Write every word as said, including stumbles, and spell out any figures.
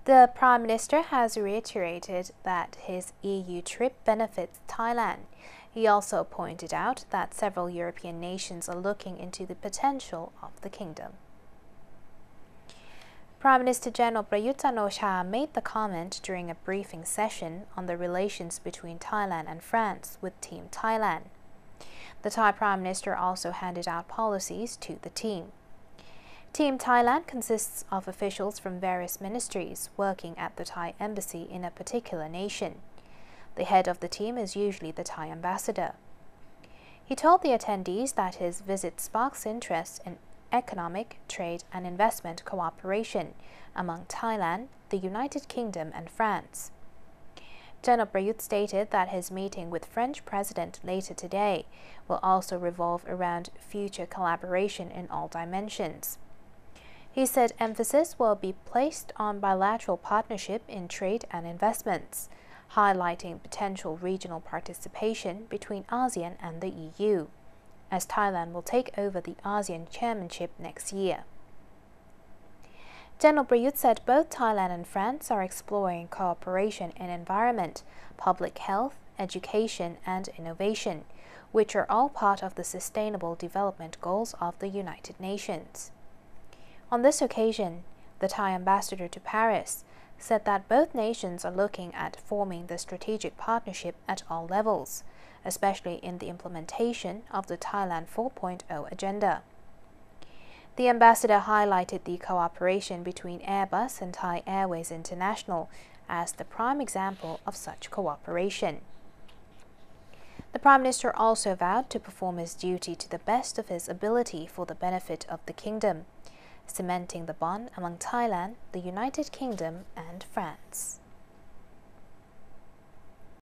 The Prime Minister has reiterated that his E U trip benefits Thailand. He also pointed out that several European nations are looking into the potential of the kingdom. Prime Minister General Prayut Chan-o-cha made the comment during a briefing session on the relations between Thailand and France with Team Thailand. The Thai Prime Minister also handed out policies to the team. Team Thailand consists of officials from various ministries working at the Thai embassy in a particular nation. The head of the team is usually the Thai ambassador. He told the attendees that his visit sparks interest in economic, trade and investment cooperation among Thailand, the United Kingdom and France. General Prayut stated that his meeting with French President later today will also revolve around future collaboration in all dimensions. He said emphasis will be placed on bilateral partnership in trade and investments, highlighting potential regional participation between ASEAN and the E U, as Thailand will take over the ASEAN chairmanship next year. General Prayut said both Thailand and France are exploring cooperation in environment, public health, education and innovation, which are all part of the Sustainable Development Goals of the United Nations. On this occasion, the Thai ambassador to Paris said that both nations are looking at forming the strategic partnership at all levels, especially in the implementation of the Thailand four point oh agenda. The ambassador highlighted the cooperation between Airbus and Thai Airways International as the prime example of such cooperation. The Prime Minister also vowed to perform his duty to the best of his ability for the benefit of the kingdom, cementing the bond among Thailand, the United Kingdom and France.